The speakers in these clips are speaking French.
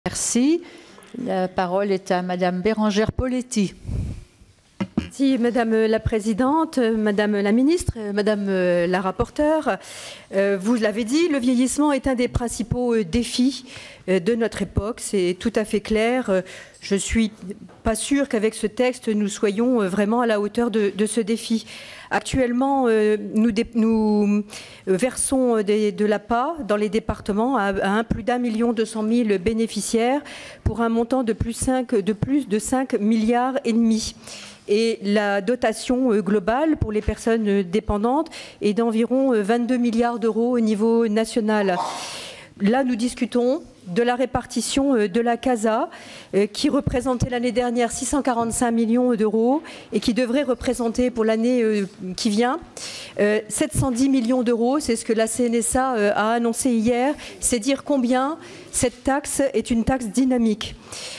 Merci. La parole est à Madame Bérengère Poletti. Merci Madame la Présidente, Madame la Ministre, Madame la Rapporteure. Vous l'avez dit, le vieillissement est un des principaux défis de notre époque, c'est tout à fait clair. Je ne suis pas sûre qu'avec ce texte, nous soyons vraiment à la hauteur de ce défi. Actuellement, nous versons de l'APA dans les départements à plus d'1 200 000 bénéficiaires pour un montant de plus de 5 milliards et demi. Et la dotation globale pour les personnes dépendantes est d'environ 22 milliards d'euros au niveau national. Là, nous discutons de la répartition de la CASA qui représentait l'année dernière 645 millions d'euros et qui devrait représenter pour l'année qui vient 710 millions d'euros. C'est ce que la CNSA a annoncé hier. C'est dire combien cette taxe est une taxe dynamique.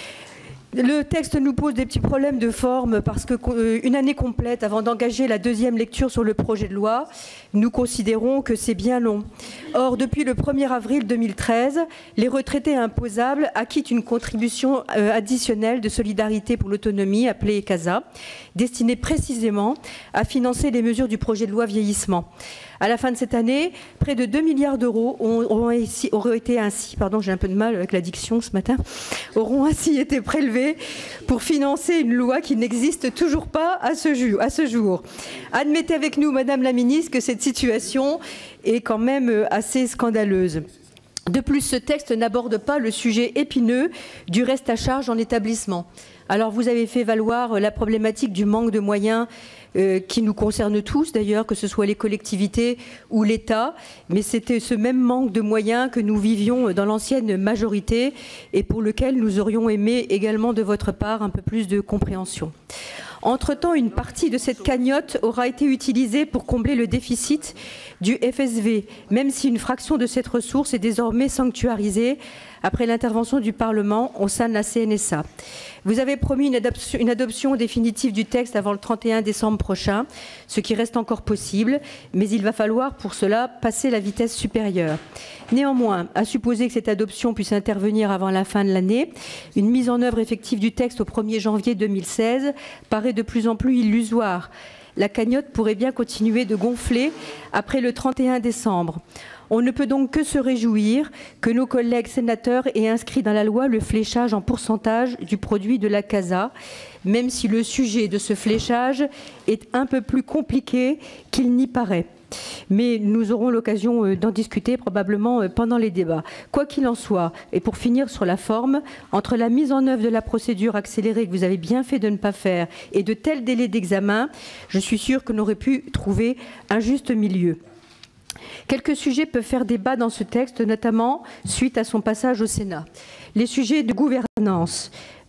Le texte nous pose des petits problèmes de forme parce qu'une année complète avant d'engager la deuxième lecture sur le projet de loi, nous considérons que c'est bien long. Or, depuis le 1er avril 2013, les retraités imposables acquittent une contribution additionnelle de solidarité pour l'autonomie, appelée CASA, destinée précisément à financer les mesures du projet de loi vieillissement. À la fin de cette année, près de 2 milliards d'euros auront été ainsi, pardon, j'ai un peu de mal avec la diction ce matin, auront ainsi été prélevés pour financer une loi qui n'existe toujours pas à ce jour. Admettez avec nous, Madame la Ministre, que cette situation est quand même assez scandaleuse. De plus, ce texte n'aborde pas le sujet épineux du reste à charge en établissement. Alors, vous avez fait valoir la problématique du manque de moyens qui nous concerne tous d'ailleurs, que ce soit les collectivités ou l'État, mais c'était ce même manque de moyens que nous vivions dans l'ancienne majorité et pour lequel nous aurions aimé également de votre part un peu plus de compréhension. Entre-temps, une partie de cette cagnotte aura été utilisée pour combler le déficit du FSV, même si une fraction de cette ressource est désormais sanctuarisée après l'intervention du Parlement au sein de la CNSA. Vous avez promis une adoption définitive du texte avant le 31 décembre prochain, ce qui reste encore possible, mais il va falloir pour cela passer la vitesse supérieure. Néanmoins, à supposer que cette adoption puisse intervenir avant la fin de l'année, une mise en œuvre effective du texte au 1er janvier 2016 paraît de plus en plus illusoire. La cagnotte pourrait bien continuer de gonfler après le 31 décembre. On ne peut donc que se réjouir que nos collègues sénateurs aient inscrit dans la loi le fléchage en pourcentage du produit de la CASA, même si le sujet de ce fléchage est un peu plus compliqué qu'il n'y paraît. Mais nous aurons l'occasion d'en discuter probablement pendant les débats. Quoi qu'il en soit, et pour finir sur la forme, entre la mise en œuvre de la procédure accélérée que vous avez bien fait de ne pas faire et de tels délais d'examen, je suis sûre qu'on aurait pu trouver un juste milieu. Quelques sujets peuvent faire débat dans ce texte, notamment suite à son passage au Sénat. Les sujets de gouvernance.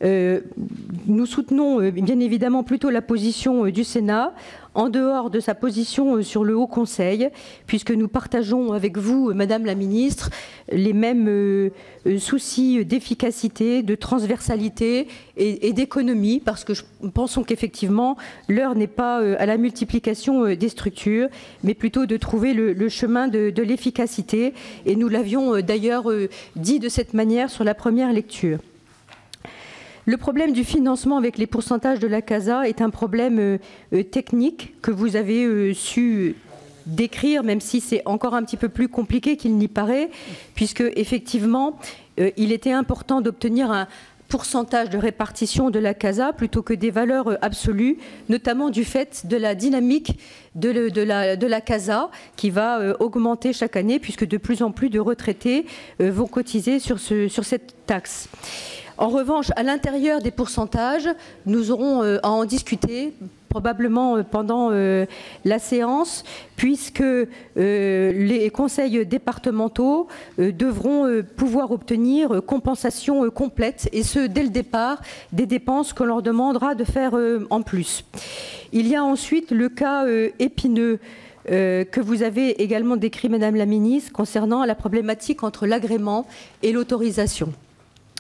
Nous soutenons bien évidemment plutôt la position du Sénat, en dehors de sa position sur le Haut Conseil, puisque nous partageons avec vous, Madame la Ministre, les mêmes soucis d'efficacité, de transversalité et d'économie, parce que pensons qu'effectivement, l'heure n'est pas à la multiplication des structures, mais plutôt de trouver le chemin de l'efficacité. Et nous l'avions d'ailleurs dit de cette manière sur la première lecture. Le problème du financement avec les pourcentages de la CASA est un problème technique que vous avez su décrire, même si c'est encore un petit peu plus compliqué qu'il n'y paraît, puisque effectivement, il était important d'obtenir un pourcentage de répartition de la CASA plutôt que des valeurs absolues, notamment du fait de la dynamique de la CASA qui va augmenter chaque année, puisque de plus en plus de retraités vont cotiser sur cette taxe. En revanche, à l'intérieur des pourcentages, nous aurons à en discuter probablement pendant la séance, puisque les conseils départementaux devront pouvoir obtenir compensation complète, et ce, dès le départ, des dépenses qu'on leur demandera de faire en plus. Il y a ensuite le cas épineux que vous avez également décrit, Madame la Ministre, concernant la problématique entre l'agrément et l'autorisation.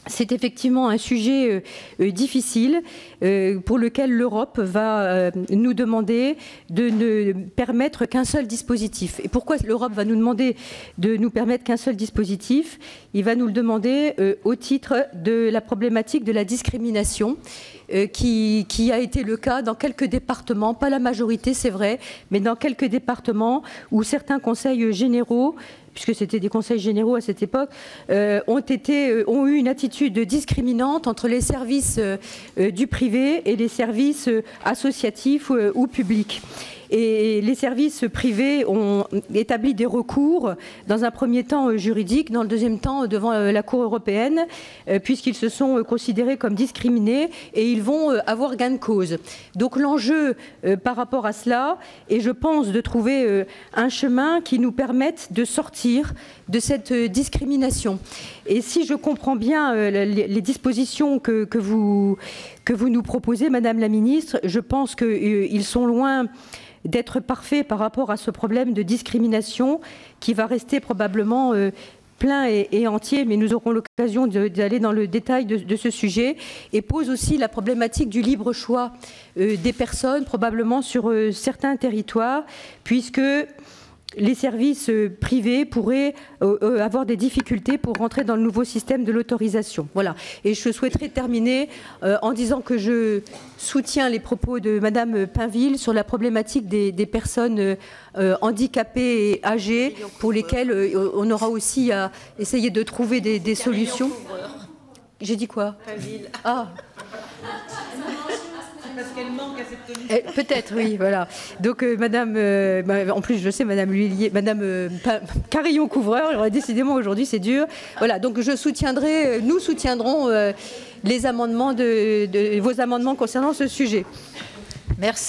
c'est effectivement un sujet difficile pour lequel l'Europe va nous demander de ne permettre qu'un seul dispositif. Et pourquoi l'Europe va nous demander de nous permettre qu'un seul dispositif? Il va nous le demander au titre de la problématique de la discrimination qui a été le cas dans quelques départements, pas la majorité c'est vrai, mais dans quelques départements où certains conseils généraux, puisque c'était des conseils généraux à cette époque, ont eu une attitude discriminante entre les services du privé et les services associatifs ou publics. Et les services privés ont établi des recours, dans un premier temps juridique, dans le deuxième temps devant la Cour européenne, puisqu'ils se sont considérés comme discriminés et ils vont avoir gain de cause. Donc l'enjeu par rapport à cela est, je pense, de trouver un chemin qui nous permette de sortir de cette discrimination. Et si je comprends bien les dispositions que vous nous proposez, Madame la Ministre, je pense qu'ils sont loin d'être parfaits par rapport à ce problème de discrimination qui va rester probablement plein et entier, mais nous aurons l'occasion d'aller dans le détail de ce sujet, et pose aussi la problématique du libre choix des personnes, probablement sur certains territoires, puisque les services privés pourraient avoir des difficultés pour rentrer dans le nouveau système de l'autorisation. Voilà. Et je souhaiterais terminer en disant que je soutiens les propos de Madame Pinville sur la problématique des personnes handicapées et âgées, pour lesquelles on aura aussi à essayer de trouver des solutions. J'ai dit quoi? Pinville. Ah. Parce qu'elle manque à cette tenue. Peut-être, oui, voilà. Donc, Madame, en plus, je sais, Madame L'Huillier, Madame Carillon-Couvreur, décidément aujourd'hui, c'est dur. Voilà, donc je soutiendrai, nous soutiendrons les amendements vos amendements concernant ce sujet. Merci.